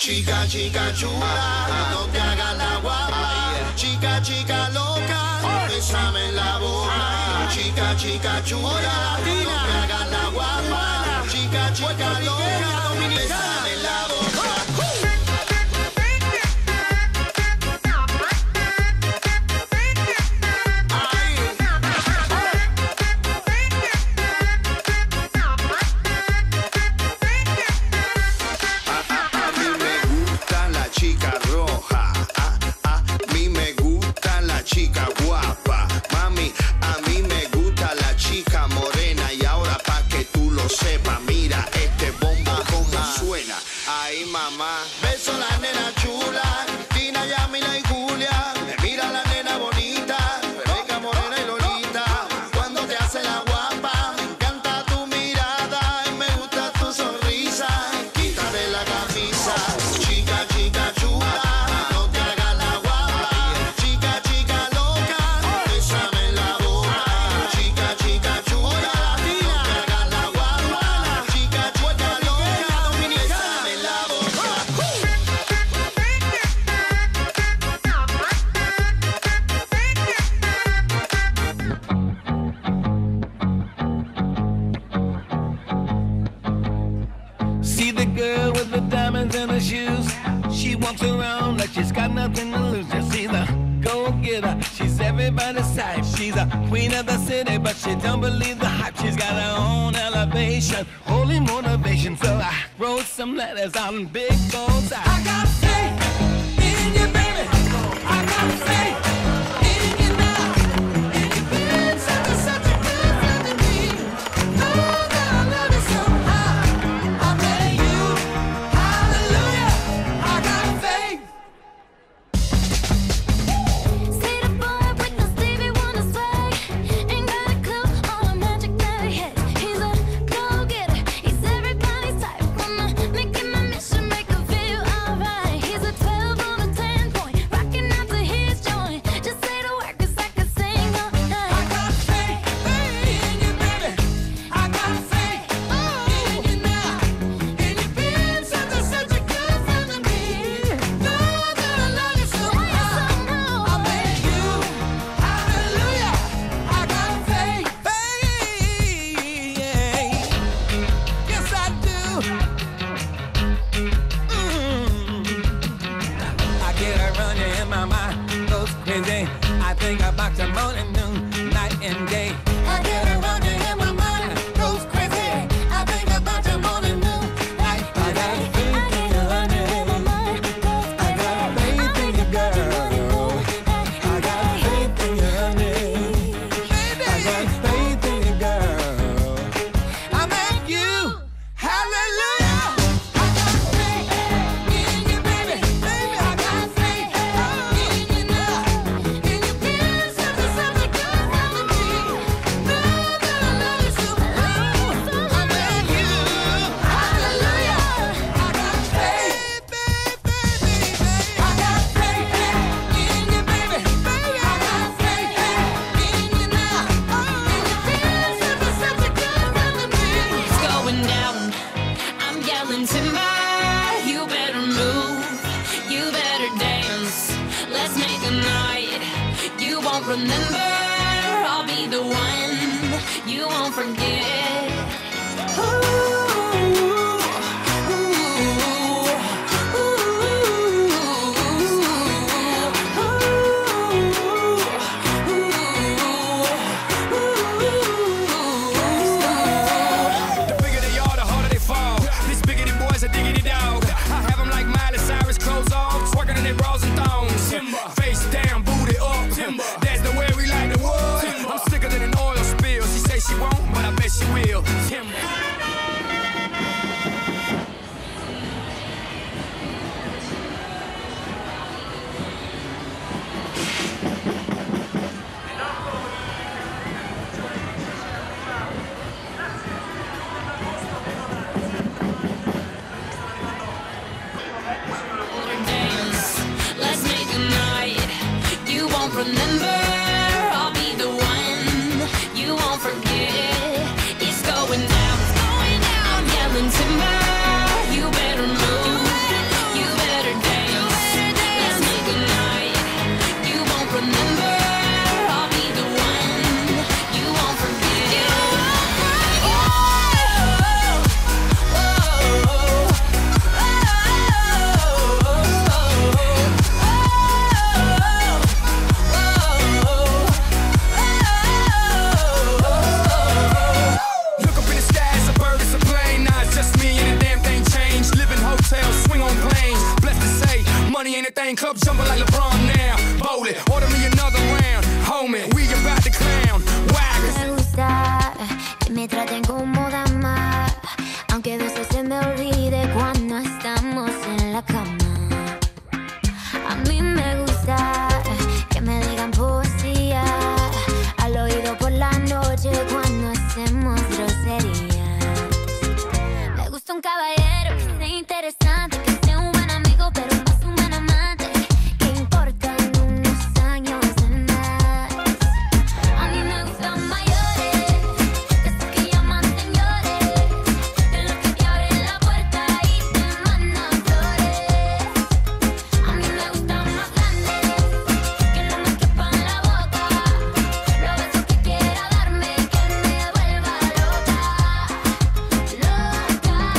Chica, chica chula, no te hagas la guapa. Chica, chica loca, bésame en la boca. Chica, chica chula, no te hagas la guapa. Chica, chica loca, bésame en la boca. Beso la nena chula, Tina, Yamila y Julia. Mira la nena bonita, Rebeca, Morena y Lolita. Cuando te hace la guapa, me encanta tu mirada y me gusta tu sonrisa. Quítate la camisa, chica, chica chula, no te hagas la guapa. Chica, chica loca, bésame en la boca. Chica, chica chula, no te hagas la guapa. Chica, chica loca, bésame en la boca. See the girl with the diamonds in her shoes. She walks around like she's got nothing to lose. Just see the go-getter. She's everybody's type. She's a queen of the city, but she don't believe the hype. She's got her own elevation, holy motivation. So I wrote some letters on big bullseye. I got faith in you, baby. I got faith in you now. And you've been such a good friend to me. Know that I love you so high. I pray you, hallelujah. I got faith. See the boy with the Stevie Wonder swag. Ain't got a clue all the magic that he has. He's a go-getter. He's everybody's type. Wanna make him a mission, make him feel alright. He's a 12 on a 10 point. champagne cup jumping like LeBron now. Bowling, order me another round. Homie, we about to clown. Me gusta que me traten como dama, aunque a veces se me olvide cuando estamos en la cama. A mí me gusta que me digan poesía al oído por la noche cuando hacemos groserías. Me gusta un caballero que sea interesante, que sea un buen amigo, pero más un buen amante, que importan unos años de más. A mí me gustan mayores, de esos que llaman señores, de los que te abren la puerta y te mandan flores. A mí me gustan más grandes, que no me quepan la boca, los besos que quiera darme, que me vuelva loca, loca, loca.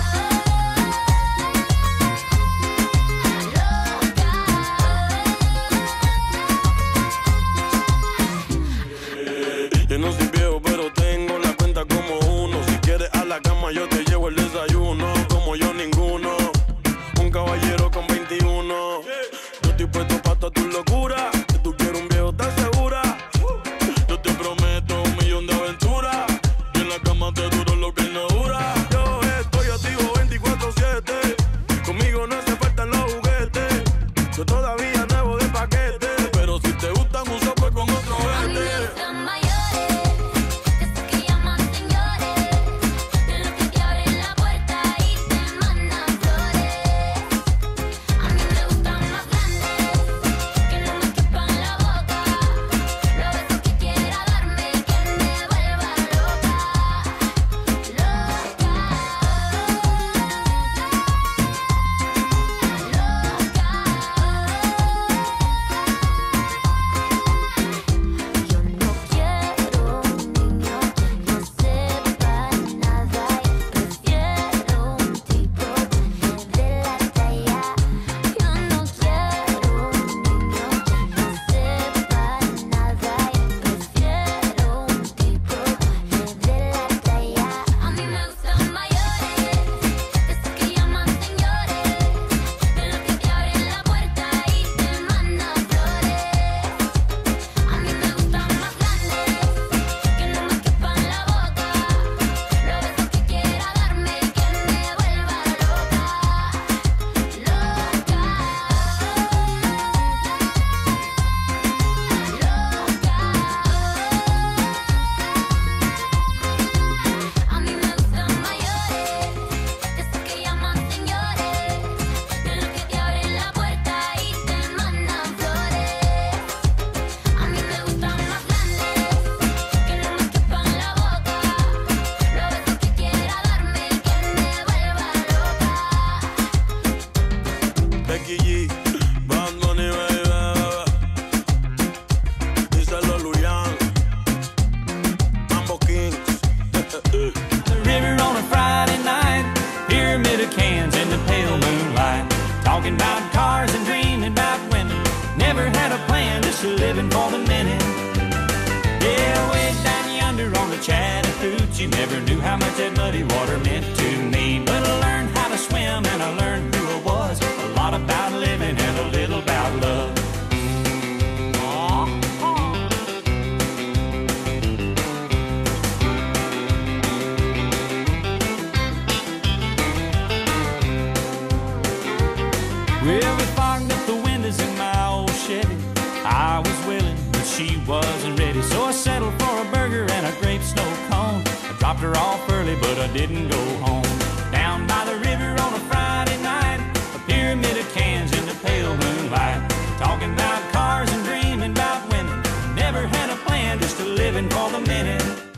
Yo no soy viejo, pero tengo la cuenta como uno. Si quieres a la cama, yo te llevo el desayuno. Como yo, ninguno. Un caballero con 21. Yo estoy puesto pa' toda tu locura. Si tú quieres un viejo, ¿estás segura? Yo te prometo 1.000.000 de aventuras. Y en la cama te duro lo que no dura. Yo estoy activo 24/7. Conmigo no hace falta los juguetes. Yo todavía nuevo de paquete. Pero si te gustan, uso pues con otro A mí me vete. gustan mayores, de esos que llaman señores, de los que te abren la puerta y te mandan flores. A mí me gustan más grandes, que no me quepan la boca, los besos que quiera darme, que me vuelva loca, loca, Yo no quiero un niño que no sepa nada y prefiero un tipo de la talla. Yo no quiero un niño que no sepa nada y prefiero un tipo de la talla. A mí me gustan mayores, de esos que llaman señores, de los que te abren la puerta y te mandan flores. A mí me gustan más grandes, que no me quepan la boca, los besos que quiera darme, que me vuelva loca, loca, loca. A mí me gustan mayores, de esos que llaman señores, de los que te abren la puerta y te mandan flores. A mí me gustan más grandes, que no me quepan la boca, los besos que quiera darme, que me vuelva loca. Becky G, Bad Bunny, baby. Díselo, Luyan. Mambo Kings. The river on a Friday night, pyramid of cans in the pale moonlight, talking about cars and dreaming about women. Never had a plan, just living for the minute. Yeah, way down yonder on the Chattahoochee, never knew how much that muddy water meant to me. But I learned how to swim and I learned who I was, a lot about living and a little about love. Well, we fogged up the windows in my old Chevy. I was willing, but she wasn't ready. So I settled for a burger and a grape snow cone. I dropped her off early, but I didn't go home. Down by the river on a Friday night, a pyramid of cans in the pale moonlight, talking about cars and dreaming about women. Never had a plan, just a living for the minute.